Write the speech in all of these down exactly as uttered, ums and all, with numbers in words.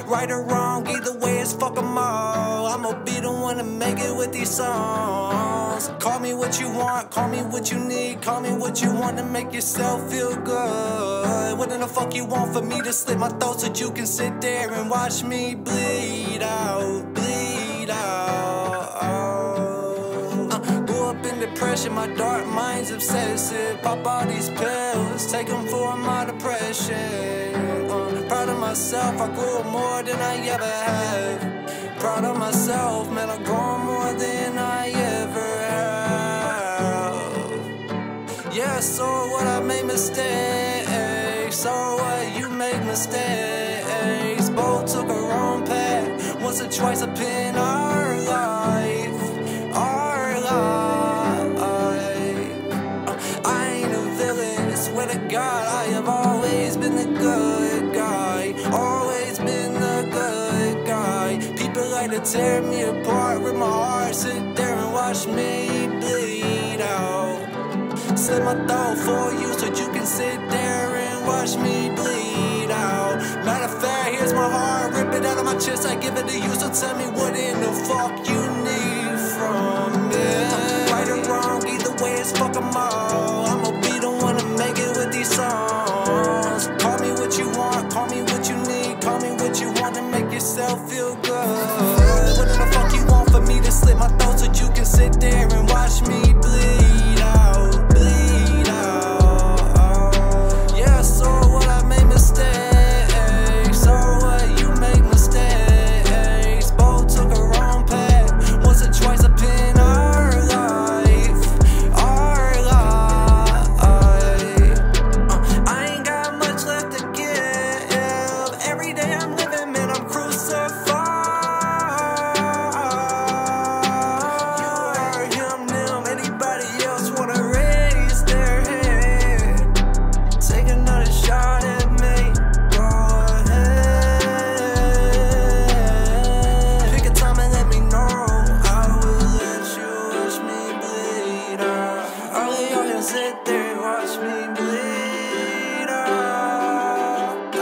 Right or wrong, either way it's fuck 'em all. I'ma be the one to make it with these songs. Call me what you want, call me what you need, call me what you want to make yourself feel good. What in the fuck you want for me to slit my throat so you can sit there and watch me bleed out, bleed out. uh, Grew up in depression, my dark mind's obsessive. Pop all these pills, take them for my depression. uh, Proud of myself, I grew more than I ever have. Proud of myself, man, I've grown more than I ever have. Yeah, so what, I made mistakes. So what, you make mistakes. Both took a wrong path, once or twice up in our life, our life. uh, I ain't a villain, I swear to God, I have always been the good guy. Always been the good guy. People like to tear me apart, rip my heart, sit there and watch me bleed out. Slit my throat for you so you can sit there and watch me bleed out. Matter of fact, here's my heart, rip it out of my chest, I give it to you. So tell me what in the fuck you need from me. Right or wrong, either way it's fuck 'em all. I'ma be the one to make it with these songs. Call me what you want, call me what you need, call me what you want to make yourself feel good. What in the fuck you want for me to slit my throat so you can sit there and watch me bleed out, bleed out. Yeah, so what, I made mistakes. So what, you make mistakes. Both took a wrong path, once or twice up in our life, our life. uh, I ain't got much left to give. Every day I'm living, man, I'm crucified. Sit there and watch me bleed out.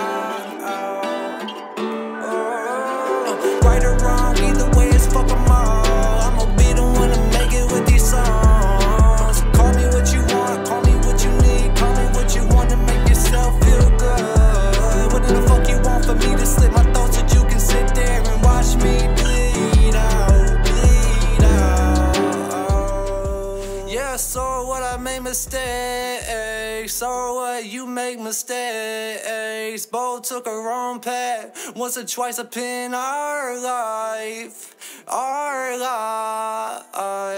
Oh. Right or wrong, either way it's fuck 'em all. I'ma be the one to make it with these songs. Call me what you want, call me what you need, call me what you want to make yourself feel good. What in the fuck you want for me to slit my throat so you can sit there and watch me bleed out, bleed out. Yeah, so what, I made mistakes. So what, you make mistakes. Both took a wrong path, once or twice up in our life, our life.